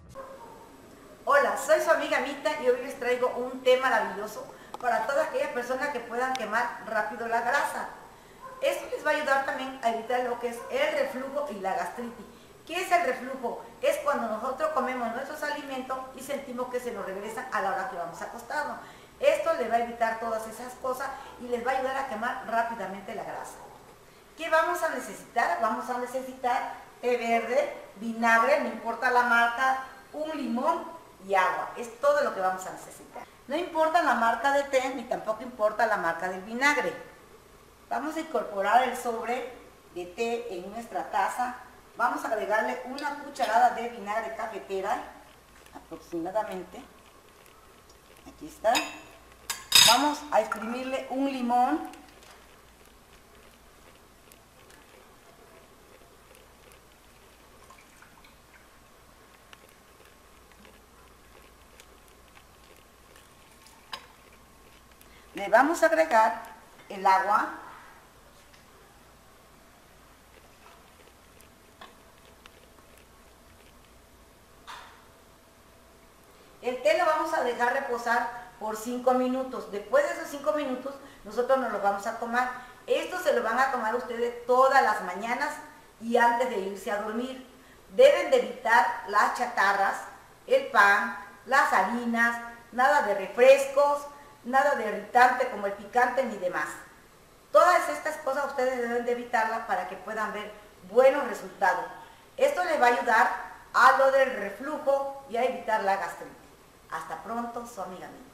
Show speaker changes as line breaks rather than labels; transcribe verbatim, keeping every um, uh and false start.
Hola, soy su amiga Mita y hoy les traigo un té maravilloso para todas aquellas personas que puedan quemar rápido la grasa. Esto les va a ayudar también a evitar lo que es el reflujo y la gastritis. ¿Qué es el reflujo? Es cuando nosotros comemos nuestros alimentos y sentimos que se nos regresan a la hora que vamos acostados. Esto les va a evitar todas esas cosas y les va a ayudar a quemar rápidamente la grasa. ¿Qué vamos a necesitar? Vamos a necesitar té verde, vinagre, no importa la marca, un limón y agua. Es todo lo que vamos a necesitar. No importa la marca de té, ni tampoco importa la marca del vinagre. Vamos a incorporar el sobre de té en nuestra taza. Vamos a agregarle una cucharada de vinagre cafetera, aproximadamente. Aquí está. Vamos a exprimirle un limón. Le vamos a agregar el agua. El té lo vamos a dejar reposar por cinco minutos. Después de esos cinco minutos, nosotros nos lo vamos a tomar. Esto se lo van a tomar ustedes todas las mañanas y antes de irse a dormir. Deben de evitar las chatarras, el pan, las harinas, nada de refrescos, nada de irritante como el picante ni demás. Todas estas cosas ustedes deben de evitarlas para que puedan ver buenos resultados. Esto les va a ayudar a lo del reflujo y a evitar la gastritis. Hasta pronto, su amiga Mita.